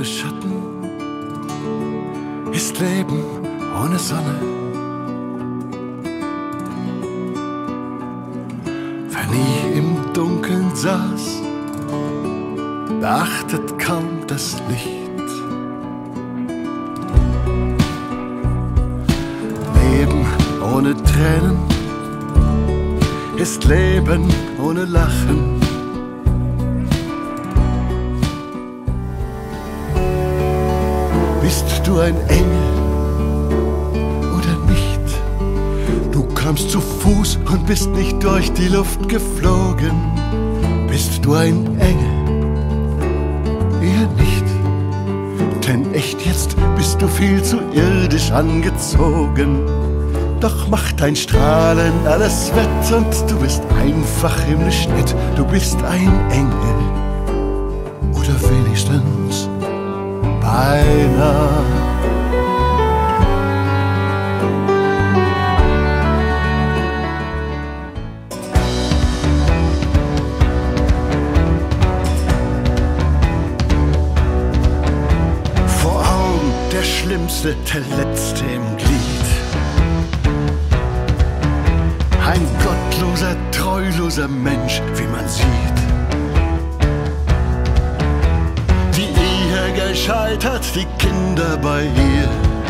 ohne Schatten ist Leben ohne Sonne. Wer nie im Dunkeln saß, beachtet kaum das Licht. Leben ohne Tränen ist Leben ohne Lachen. Bist du ein Engel oder nicht? Du kamst zu Fuß und bist nicht durch die Luft geflogen. Bist du ein Engel? Eher nicht. Denn echt jetzt bist du viel zu irdisch angezogen. Doch macht dein Strahlen alles wett und du bist einfach himmlisch nett. Du bist ein Engel oder wenigstens beinahe. Vor Augen der Schlimmste, der Letzte im Glied. Ein gottloser, treuloser Mensch, wie man sieht. Die Ehe gescheitert, die Kinder bei ihr.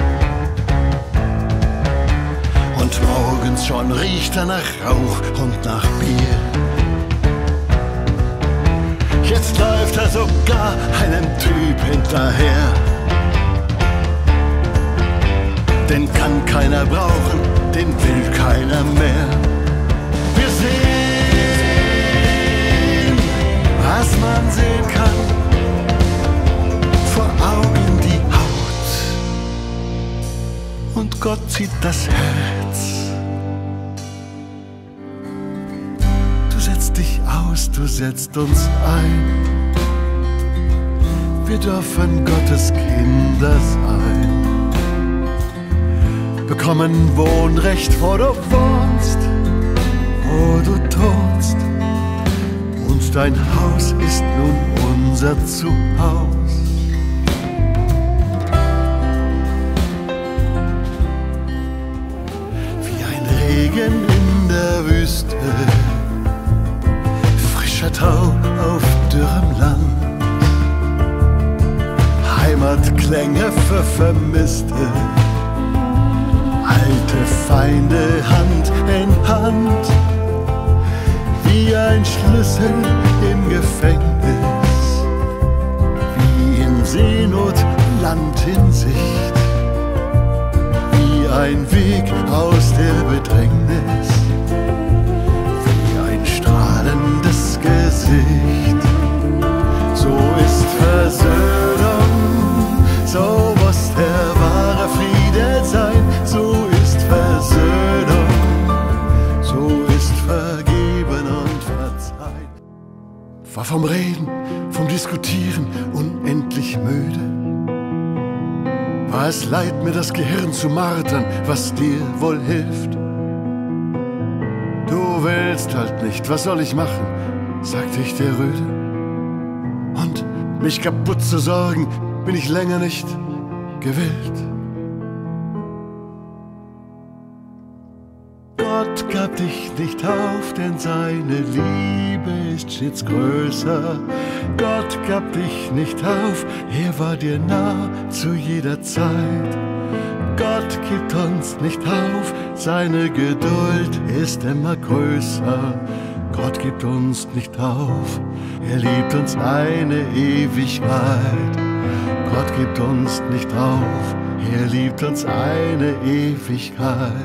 Und morgens schon riecht er nach Rauch und nach Bier. Jetzt läuft er sogar einem Typ hinterher. Den kann keiner brauchen, den will keiner mehr. Wir sehen, was man sehen kann. Vor Augen die Haut und Gott sieht das Herz. Du setzt dich aus, du setzt uns ein. Wir dürfen Gottes Kinder sein. Bekommen Wohnrecht, wo du wohnst, wo du thronst. Und dein Haus ist nun unser Zuhause. Wie ein Regen in der Wüste, frischer Tau auf dürrem Land. Heimatklänge für Vermisste, alte Feinde Hand in Hand, wie ein Schlüssel im Gefängnis, wie in Seenot Land in Sicht, wie ein Weg aus der Bedrängnis, wie ein strahlendes Gesicht. So ist Versöhnung, so muss der wahre Friede sein. So ist Versöhnung, so ist vergeben und verzeiht. War vom Reden, vom Diskutieren unendlich müde. War es leid, mir das Gehirn zu martern, was dir wohl hilft. Du willst halt nicht, was soll ich machen, sagte ich dir rüde. Und mich kaputt zu sorgen, bin ich länger nicht gewillt. Gott gab dich nicht auf, denn seine Liebe ist stets größer. Gott gab dich nicht auf, er war dir nah zu jeder Zeit. Gott gibt uns nicht auf, seine Geduld ist immer größer. Gott gibt uns nicht auf, er liebt uns eine Ewigkeit. Gott gibt uns nicht auf, er liebt uns eine Ewigkeit.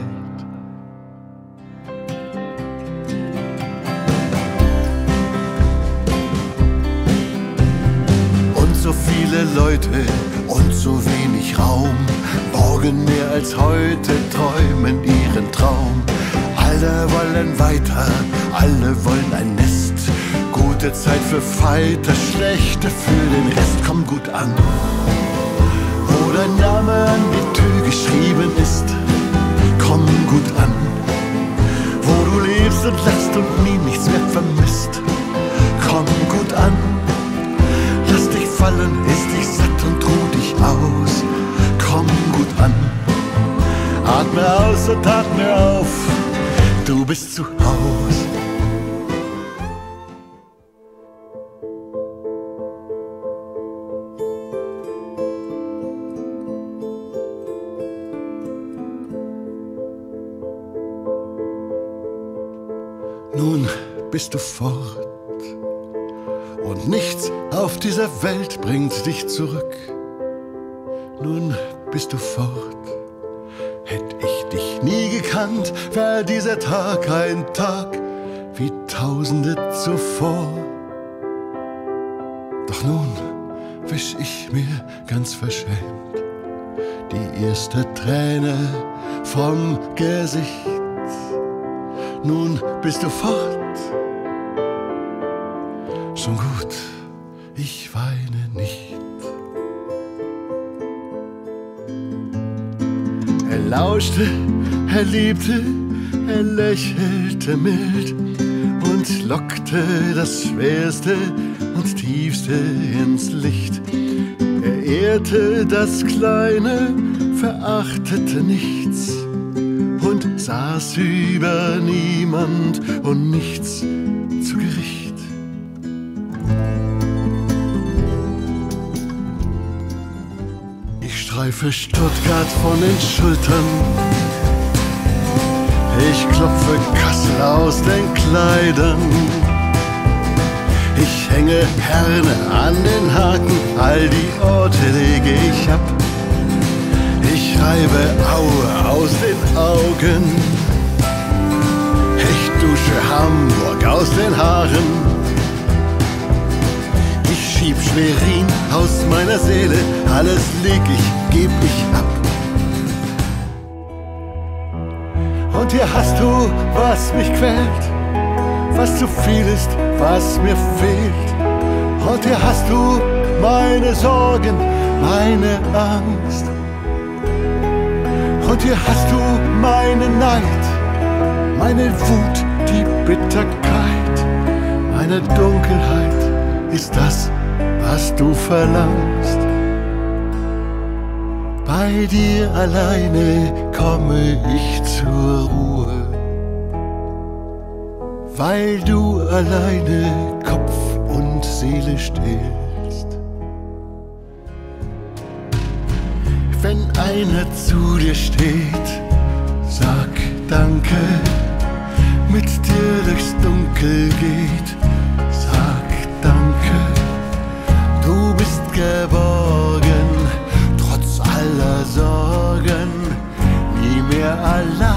Und so viele Leute und so wenig Raum, morgen mehr als heute träumen ihren Traum. Alle wollen weiter, alle wollen ein Nest. Gute Zeit für Fighter, schlechte für den Rest. Komm gut an, wo dein Name an die Tür geschrieben ist. Komm gut an, wo du lebst und lachst und nie nichts mehr vermisst. Komm gut an, lass dich fallen, ist dich satt und atme aus und atme auf, du bist zu Haus. Nun bist du fort und nichts auf dieser Welt bringt dich zurück. Nun bist du fort. Hätt ich dich nie gekannt, wär dieser Tag ein Tag wie tausende zuvor. Doch nun wisch ich mir ganz verschämt die erste Träne vom Gesicht. Nun bist du fort. Schon gut, ich weine nicht. Er lauschte, er liebte, er lächelte mild und lockte das Schwerste und Tiefste ins Licht. Er ehrte das Kleine, verachtete nichts und saß über niemand und nichts zu Gericht. Ich streife Stuttgart von den Schultern, ich klopfe Kassel aus den Kleidern, ich hänge Herne an den Haken, all die Orte lege ich ab. Ich reibe Aue aus den Augen, ich dusche Hamburg aus den Haaren, ich schieb Schwerin aus meiner Seele, alles leg ich, geb ich ab. Und hier hast du, was mich quält, was zu viel ist, was mir fehlt. Und hier hast du meine Sorgen, meine Angst. Und hier hast du meinen Neid, meine Wut, die Bitterkeit, meine Dunkelheit ist das, was du verlangst. Bei dir alleine komme ich zur Ruhe, weil du alleine Kopf und Seele stillst. Wenn einer zu dir steht, sag Danke, mit dir durchs Dunkel geht, sag Danke, du bist geborgen, trotz aller Sorgen, nie mehr allein.